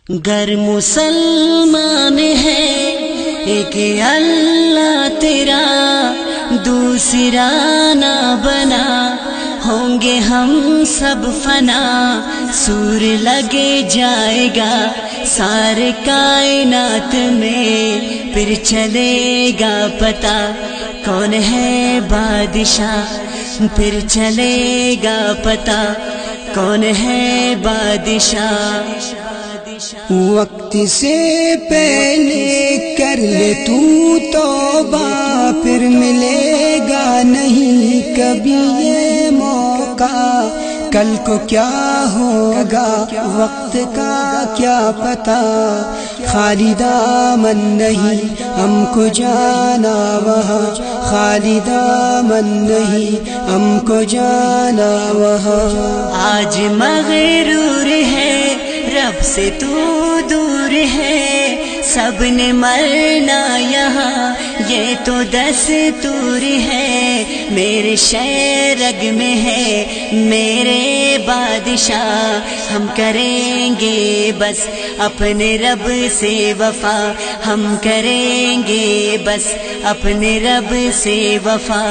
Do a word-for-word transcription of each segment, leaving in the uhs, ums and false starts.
گر مسلمان ہے ایک اللہ تیرا دوسرا نہ بنا، ہوں گے ہم سب فنا، سور لگے جائے گا سارے کائنات میں، پھر چلے گا پتہ کون ہے بادشاہ، پھر چلے گا پتہ کون ہے بادشاہ۔ وقت سے پہلے کر لے تو توبہ، پھر ملے گا نہیں کبھی یہ موقع، کل کو کیا ہوگا وقت کا کیا پتہ، خالی دامن نہیں ہم کو جانا وہاں، خالی دامن نہیں ہم کو جانا وہاں۔ آج مغرور ہے رب سے تو دور ہے، سب نے مرنا یہاں یہ تو دستور ہے، میرے شرگ میں ہے میرے بادشاہ، ہم کریں گے بس اپنے رب سے وفا، ہم کریں گے بس اپنے رب سے وفا۔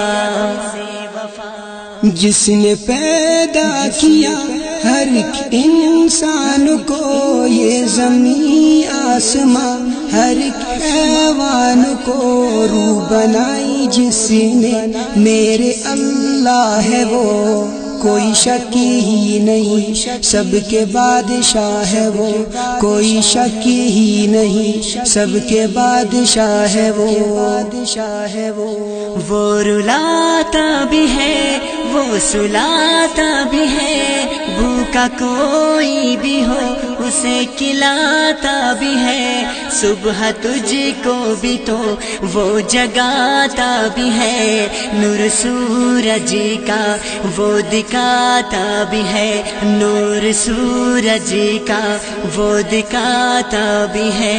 جس نے پیدا کیا ہر ایک انسان کو، یہ زمین آسماں ہر ایک حیوان کو، روح بنائی جس نے میرے اللہ ہے وہ، کوئی شک ہی نہیں سب کے بادشاہ ہے وہ، کوئی شک ہی نہیں سب کے بادشاہ ہے وہ، بادشاہ ہے وہ۔ وہ رلاتا بھی ہے وہ سلاتا بھی ہے، بھوکا کوئی بھی ہو اسے کھلاتا بھی ہے، صبح تجھ کو بھی تو وہ جگاتا بھی ہے، نور سورج کا وہ دکھاتا بھی ہے، نور سورج کا وہ دکھاتا بھی ہے۔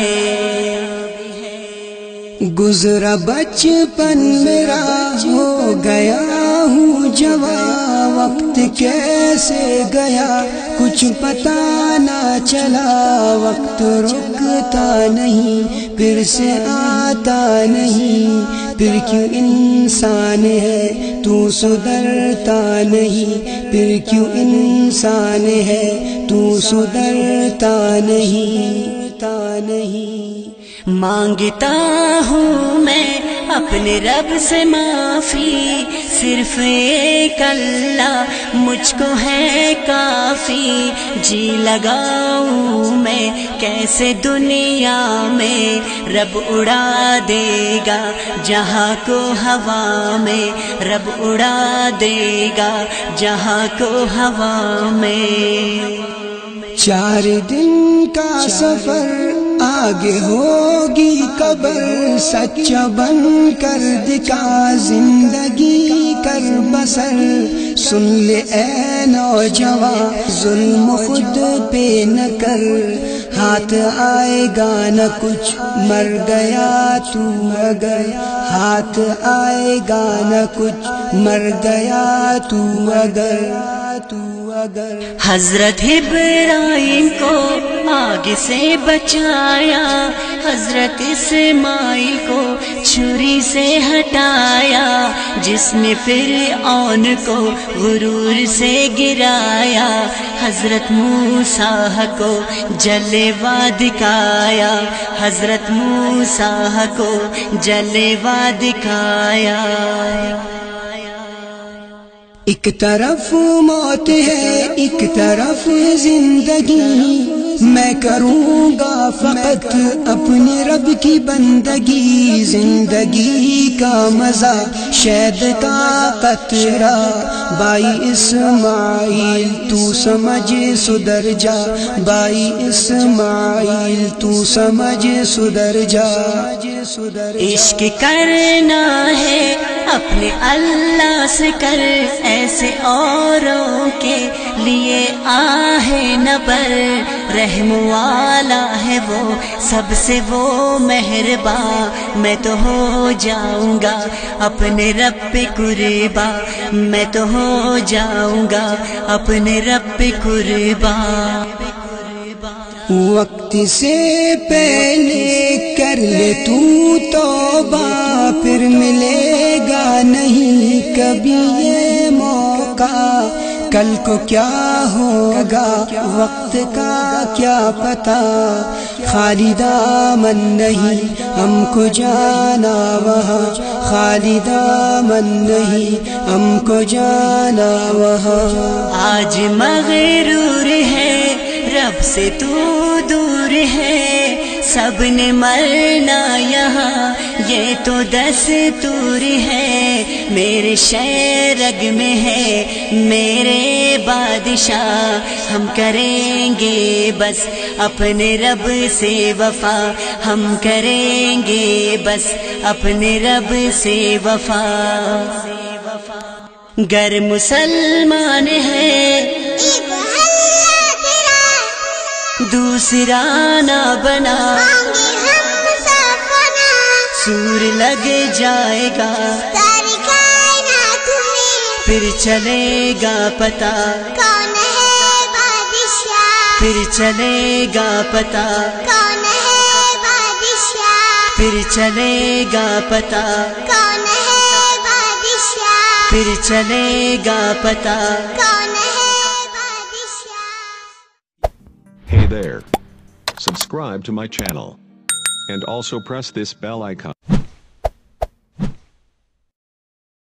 گزرا بچپن میرا ہو گیا ہوں جوان، وقت کیسے گیا کچھ پتہ نہ چلا، وقت رکتا نہیں پھر سے آتا نہیں، پھر کیوں انسان ہے تو سدھرتا نہیں، پھر کیوں انسان ہے تو سدھرتا نہیں، تا نہیں۔ مانگتا ہوں میں اپنے رب سے معافی، صرف ایک اللہ مجھ کو ہے کافی، جی لگاؤں میں کیسے دنیا میں، رب اڑا دے گا جہاں کو ہوا میں، رب اڑا دے گا جہاں کو ہوا میں۔ چار دن کا سفر آگے ہوگی قبر، سچا بن کر دکھا زندگی کر بسر، سن لے اے نوجوان ظلم خود پہ نہ کر، ہاتھ آئے گا نہ کچھ مر گیا تو اگر، ہاتھ آئے گا نہ کچھ مر گیا تو اگر، تو اگر۔ حضرت ابراہیم کو آگ سے بچایا، حضرت اسماعیل کو چھری سے ہٹایا، جس نے فرعون کو غرور سے گرایا، حضرت موسیٰ کو جلوہ دکھایا، حضرت موسیٰ کو جلوہ دکھایا۔ ایک طرف موت ہے ایک طرف زندگی، میں کروں گا فقط اپنے رب کی بندگی، زندگی کا مزہ شہد کا قطرہ، بائی اسماعیل تو سمجھ سدھر جا، بائی اسماعیل تو سمجھ سدھر جا۔ عشق کرنا ہے اپنے اللہ سے کر، ایسے اوروں کے لیے آہ نہ بر، رحم والا ہے وہ سب سے وہ مہربان، میں تو ہو جاؤں گا اپنے رب پہ قربان، میں تو ہو جاؤں گا اپنے رب پہ قربان۔ وقت سے پہلے کر لے تو توبہ، پھر ملے گا نہیں کبھی یہ موقع، کل کو کیا ہوگا وقت کا کیا پتہ، خالی دامن نہیں ہم کو جانا وہاں، خالی دامن نہیں ہم کو جانا وہاں۔ آج مغرور ہے رب سے تو دور ہے، سب نے مرنا یہاں یہ تو دستور ہے، میرے شہرگ میں ہے میرے بادشاہ، ہم کریں گے بس اپنے رب سے وفا، ہم کریں گے بس اپنے رب سے وفا۔ گر مسلمان ہے دوسرا نہ بنا، سور لگ جائے گا پھر چلے گا پتا، پھر چلے گا پتا، پھر چلے گا پتا، پھر چلے گا پتا۔ Hey there. Subscribe to my channel. And also press this bell icon.